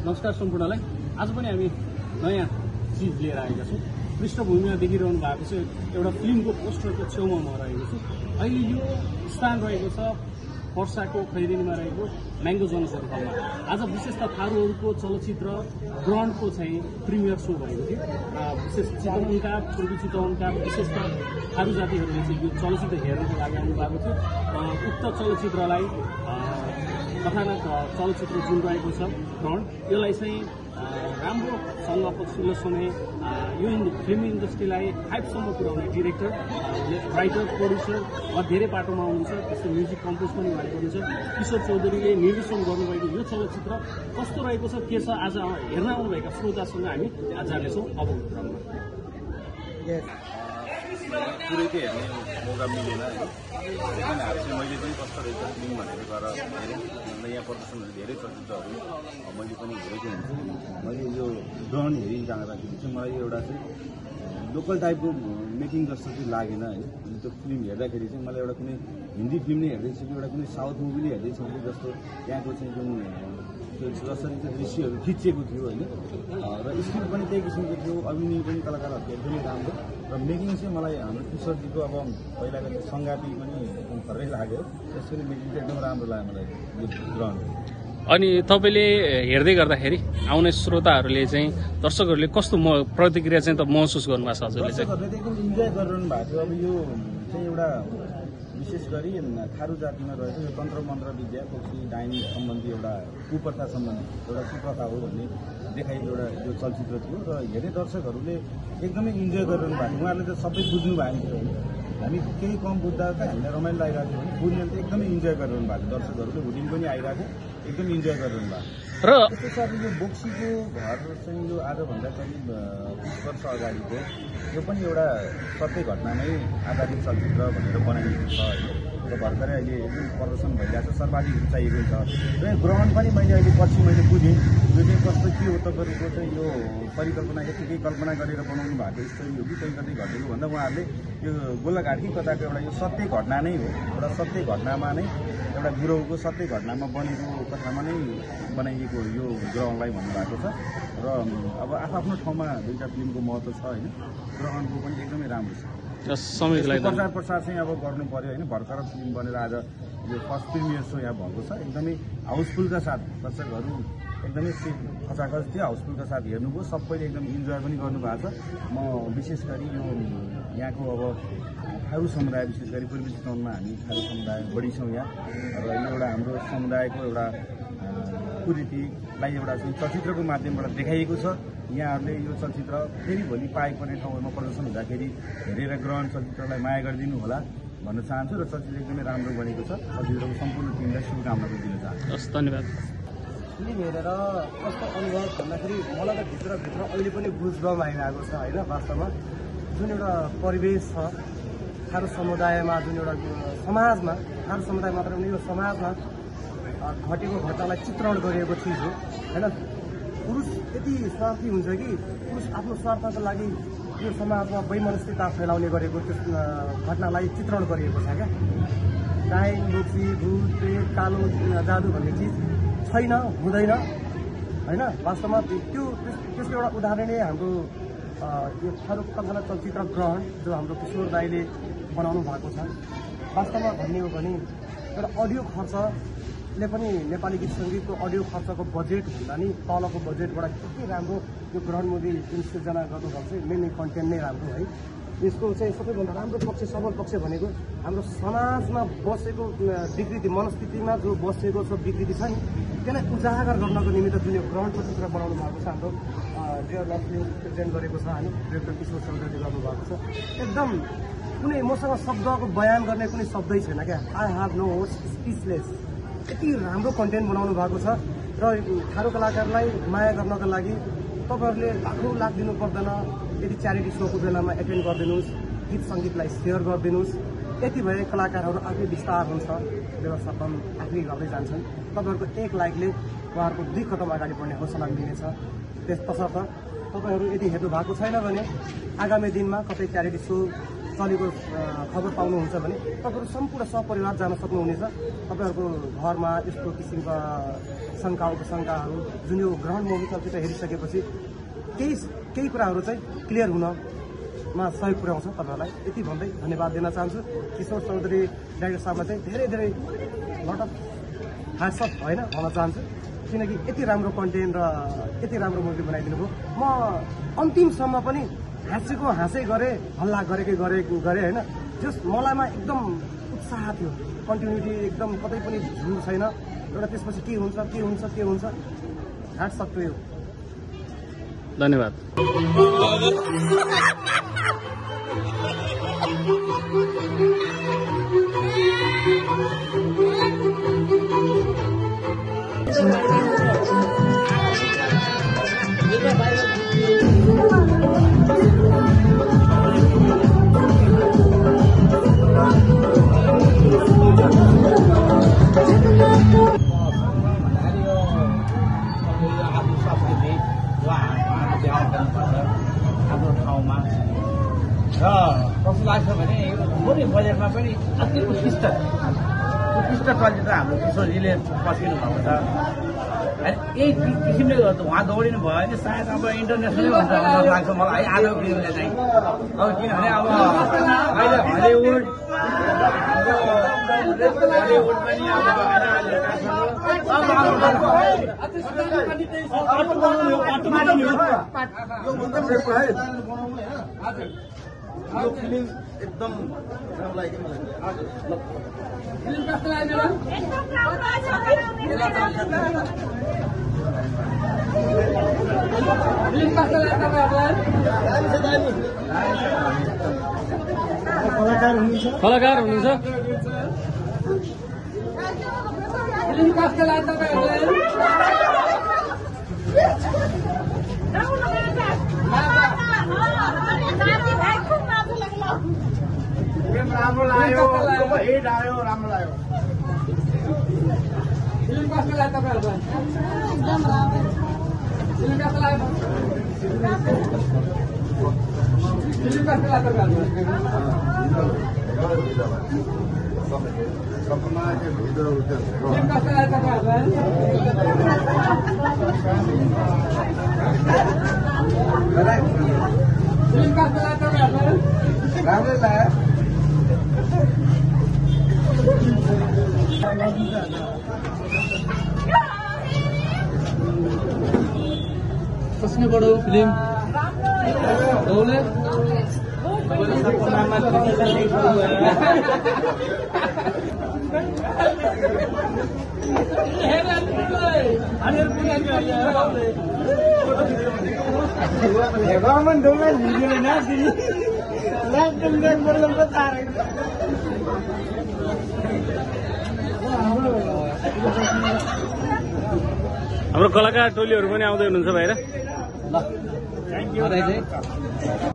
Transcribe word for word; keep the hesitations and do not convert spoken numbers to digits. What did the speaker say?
नमस्कार सम्पूर्णलाई। आज पनि हामी नयाँ चिज लिएर आएका छौँ। पृष्ठभूमिमा देखिरहनु भएको छ एउटा फिल्मको पोस्टरको छेउमा म रहेको छु। अहिले यो स्थान रहेको छ पर्साको खैरेनीमा रहेको म्याङ्गो जनसर हलमा। आज विशेषतः थारूहरूको चलचित्र ग्रहणको चाहिँ प्रिमियर सो भएको थियो। विशेष चितवनका पूर्वी चितवनका विशेषतः थारू जातिहरूले चाहिँ यो चलचित्र हेर्नको लागि आउनु भएको थियो। उक्त चलचित्रलाई कथानक चलचित्र जुन रहेको छ ग्रहण, यसलाई चाहिँ राम्रोसँग पछिल्लो समय यो फिल्म इन्डस्ट्रीलाई हाइपसम्म पुर्याउने डिरेक्टर, राइटर, प्रोड्युसर वा धेरै पाटोमा आउनुहुन्छ। त्यस्तो म्युजिक कम्पोज पनि उहाँले गर्नुहुन्छ। किशोर चौधरीले निर्देशन गर्नुभएको यो चलचित्र कस्तो रहेको छ, के छ, आज हेर्न आउनुभएका श्रोतासँग हामी आज जानेछौँ अवगत गराउन। पुरै चाहिँ हेर्ने मौका मिलेन होइन। त्यही भएर चाहिँ मैले पनि कस्तो रहेछ फिल्म भनेर गएर हेरेँ। यहाँ प्रदर्शनहरू धेरै चलचित्रहरू मैले पनि हेरेको हुन्छु। मैले यो ग्रहण हेरि जाँदाखेरि चाहिँ मलाई एउटा चाहिँ लोकल टाइपको मेकिङ जस्तो चाहिँ लागेन होइन। त्यो फिल्म हेर्दाखेरि चाहिँ मलाई एउटा कुनै हिन्दी फिल्म नै हेर्दैछु कि एउटा कुनै साउथ मुभी नै हेर्दैछु कि जस्तो त्यहाँको चाहिँ जुन जसरी चाहिँ दृश्यहरू खिचिएको थियो होइन, र स्क्रिप्ट पनि त्यही किसिमको थियो, अभिनय पनि कलाकारहरूको एकदमै राम्रो, र मेकिङ चाहिँ मलाई हाम्रो किशोरजीको अब पहिलाको त्यो सङ्गाती पनि एकदम फरकै लाग्यो। त्यसको मेकिङ चाहिँ एकदम राम्रो लाग्यो मलाई यो ग्रहण। अनि तपाईँले हेर्दै गर्दाखेरि आउने श्रोताहरूले चाहिँ दर्शकहरूले कस्तो म प्रतिक्रिया चाहिँ त महसुस गर्नुभएको छ हजुरले चाहिँ? दर्शकहरूले एकदम इन्जोय गरिरहनु भएको थियो। अब यो चाहिँ एउटा विशेष गरी थारू जातिमा रहेको यो तन्त्र मन्त्र विद्या पक्षी डाइन सम्बन्धी एउटा कुप्रथा सम्बन्धी एउटा कुप्रथा हो भन्ने देखाइएको एउटा यो चलचित्र थियो, र हेर्ने दर्शकहरूले एकदमै इन्जोय गरिरहनु भएको थियो। उहाँहरूले त सबै बुझ्नु भएको थियो होइन। हामी केही कम बुझ्दा त हामीलाई रमाइलो लागिरहेको थियो भने बुझ्नेले त एकदमै इन्जोय गरिरहनु भएको थियो। दर्शकहरूले हुटिङ पनि आइरहेको एकदम इन्जोय गरिरहनु भएको र त्यस्तै साथै यो बोक्सीको घर चाहिँ यो आजभन्दा करिब बिस वर्ष अगाडिको यो पनि एउटा सत्य घटनामै आधारित चलचित्र भनेर बनाइएको छ होइन। र भर्खरै अहिले एकदम प्रदर्शन भइरहेको छ, सर्वाधिक चाहिएको छ। र यो ग्रहण पनि मैले अहिले पछि मैले बुझेँ यो चाहिँ कस्तो के हो, तपाईँहरूको चाहिँ यो परिकल्पना यतिकै कल्पना गरेर बनाउनु भएको स्टोरी हो कि कहीँ कतै घटेको भन्दा उहाँहरूले यो गोलाघाट कि कताको एउटा यो सत्य घटना नै हो, एउटा सत्य घटनामा नै एउटा गुरौको सत्य घटनामा बनेको कथामा नै बनाइएको यो ग्रहणलाई भन्नुभएको छ। र अब आफ्नो ठाउँमा दुईवटा फिल्मको महत्त्व छ होइन। ग्रहणको पनि एकदमै राम्रो छ। प्रचार प्रसार चाहिँ अब गर्नु पर्यो होइन। भर्खर फिल्म बनेर आज यो फर्स्ट प्रिमियर सो यहाँ भएको छ। एकदमै हाउसफुलका साथ दर्शकहरू एकदमै सिट खचाखच थियो, हाउसफुलका साथ हेर्नुभयो, सबैले एकदम इन्जोय पनि गर्नुभएको छ। म विशेष गरी यो यहाँको अब थारू समुदाय, विशेष गरी पूर्वी चितवनमा हामी थारू समुदाय बढी छौँ यहाँ, र यो एउटा हाम्रो समुदायको एउटा कुरीतिलाई एउटा चाहिँ चलचित्रको माध्यमबाट देखाइएको छ। यहाँहरूले यो चलचित्र फेरि भोलि पाए पर्ने ठाउँहरूमा प्रदर्शन हुँदाखेरि हेरेर ग्रहण चलचित्रलाई माया गरिदिनु होला भन्न चाहन्छु। र चलचित्र एकदमै राम्रो बनेको छ। चलचित्रको सम्पूर्ण टिमलाई शुभकामना पनि दिन चाहन्छु। धन्यवाद। फिल्म हेरेर कस्तो अनुभव भन्दाखेरि मलाई त भित्रभित्र अहिले पनि गुजबम आइरहेको छ होइन। वास्तवमा जुन एउटा परिवेश छ थारू समुदायमा, जुन एउटा समाजमा, थारू समुदाय मात्र पनि यो समाजमा घटेको घटनालाई चित्रण गरिएको चिज हो होइन। पुरुष यति स्वार्थी हुन्छ कि पुरुष आफ्नो स्वार्थको लागि यो समाजमा वैमनस्यता फैलाउने गरेको त्यो घटनालाई चित्रण गरिएको छ क्या। डाइन, बोक्सी, भूत, प्रेत, कालो जादु भन्ने चिज छैन, हुँदैन होइन। वास्तवमा त्यो त्यसको एउटा उदाहरणै हाम्रो यो थारू कथानक चलचित्र ग्रहण जो हाम्रो किशोर दाईले बनाउनु भएको छ। वास्तवमा भन्ने हो भने एउटा अडियो खर्चले पनि नेपाली गीत सङ्गीतको अडियो खर्चको बजेट भन्दा नि तलको बजेटबाट के राम्रो यो ग्रहण मुभी जुन सिर्जना गर्नुभएको छ मेन कन्टेन्ट नै राम्रो है। यसको चाहिँ सबैभन्दा राम्रो पक्ष, सबल पक्ष भनेको हाम्रो समाजमा बसेको विकृति, मनस्थितिमा जो बसेको छ विकृति छ नि, त्यसलाई उजागर गर्नको निमित्त जुन यो ग्रहण चलचित्र बनाउनु भएको छ हाम्रो डियर लभले प्रेजेन्ट गरेको छ होइन। डिरेक्टर किशोर चौधरीले गर्नुभएको छ। एकदम कुनै मसँग शब्दको बयान गर्ने कुनै शब्दै छैन क्या। I have no words, speechless. यति राम्रो कन्टेन्ट बनाउनु भएको छ। र थारू कलाकारलाई माया गर्नको लागि तपाईँहरूले लाखौँ लाख दिनु पर्दैन। यदि च्यारिटी सोको बेलामा एटेन्ड गरिदिनुहोस्, गीत सङ्गीतलाई सेयर गरिदिनुहोस्। यति भए कलाकारहरू आफै विस्तार हुन्छ, व्यवस्थापन आफै गर्दै जान्छन्। तपाईँहरूको एक लाइकले उहाँहरूको दुई कदम अगाडि बढ्ने हौसला मिल्नेछ। त्यस तसर्थ तपाईँहरू यदि हेर्नु भएको छैन भने आगामी दिनमा कतै च्यारिटी सो चलेको खबर पाउनुहुन्छ भने तपाईँहरू सम्पूर्ण सपरिवार जान सक्नुहुनेछ। तपाईँहरूको घरमा यस्तो किसिमका शङ्का उपशङ्काहरू जुन यो ग्रहण मुभी चलचित्र हेरिसकेपछि केही केही कुराहरू चाहिँ क्लियर हुनमा सहयोग पुर्याउँछ तपाईँहरूलाई। यति भन्दै धन्यवाद दिन चाहन्छु। किशोर चौधरी डाइरेक्टर साहबमा चाहिँ धेरै धेरै लट अफ ह्याट्सअप होइन भन्न चाहन्छु, किनकि यति राम्रो कन्टेन्ट र यति राम्रो मुभी बनाइदिनु भयो। म अन्तिमसम्म पनि हाँसेको हाँसै गरेँ, हल्ला गरेकै गरेको गरेँ होइन। जस मलाईमा एकदम उत्साह थियो, कन्टिन्युटी एकदम कतै पनि झुल छैन। एउटा त्यसपछि के हुन्छ के हुन्छ के हुन्छ ह्याट्सअप टु यु। धन्यवाद। हाम्रो ठाउँमा र कस्तो लाग्छ भने थोरै बजेटमा पनि अति उत्कृष्ट उत्कृष्ट चलचित्र हाम्रो किशोरजीले पस्किनु भएको छ। यही किसिमले उहाँ दौडिनु भयो भने सायद अब इन्टरनेसनलै हुन्छ जस्तो लाग्छ मलाई है आजको फिल्मले चाहिँ। अब किनभने अब अहिले हलिउड हलिउड पनि यो फिल्म एकदम राम्रो लाग्यो मलाई। फिल्म कस्तो लाग्यो? फिल्म कस्तो लाग्यो तपाईँहरूलाई? कलाकार हुनुहुन्छ कलाकार हुनुहुन्छ फिल्म कस्तो लाग्यो तपाईँहरूलाई? राम्रो लाग्यो, हिट आयो, राम्रो लाग्यो। फिल्म कस्तो लाग्यो तपाईँहरूलाई? फिल्म कस्तो लाग्यो? फिल्म कस्तो लाग्यो तपाईँहरूलाई? फिल्म कस्तो लाग्यो तपाईँहरूलाई? फिल्म कस्तो लाग्यो तपाईँहरूलाई? राम्रै लाग्यो। कसले बढाउ फिल्म गाउँले गभर्मेन्ट डोमेन भिडियो नाच्दिने एकदम मतलब तारे हाम्रो कलाकार टोलीहरू पनि आउँदै हुनुहुन्छ बाहिर। ल थ्याङ्क यू।